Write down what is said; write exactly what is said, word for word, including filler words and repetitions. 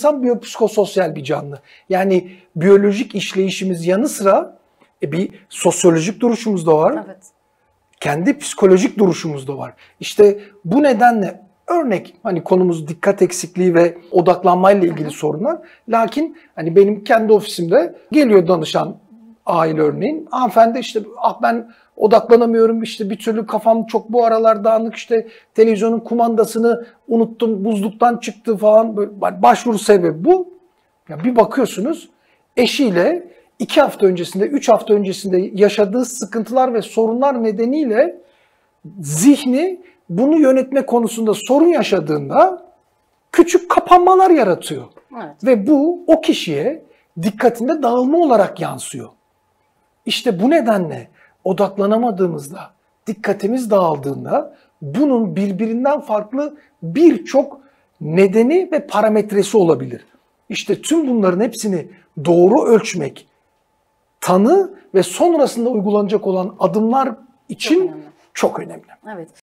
İnsan biyopsikososyal bir canlı. Yani biyolojik işleyişimiz yanı sıra e, bir sosyolojik duruşumuz da var. Evet. Kendi psikolojik duruşumuz da var. İşte bu nedenle örnek hani konumuz dikkat eksikliği ve odaklanmayla ilgili hı hı. sorunlar. Lakin hani benim kendi ofisimde geliyor danışan aile örneğin. Hanımefendi işte ah ben odaklanamıyorum işte bir türlü kafam çok bu aralar dağınık işte televizyonun kumandasını unuttum buzluktan çıktı falan. Böyle başvuru sebebi bu. Ya bir bakıyorsunuz eşiyle iki hafta öncesinde, üç hafta öncesinde yaşadığı sıkıntılar ve sorunlar nedeniyle zihni bunu yönetme konusunda sorun yaşadığında küçük kapanmalar yaratıyor. Evet. Ve bu o kişiye dikkatinde dağılma olarak yansıyor. İşte bu nedenle odaklanamadığımızda, dikkatimiz dağıldığında bunun birbirinden farklı birçok nedeni ve parametresi olabilir. İşte tüm bunların hepsini doğru ölçmek, tanı ve sonrasında uygulanacak olan adımlar için çok önemli. Çok önemli. Evet.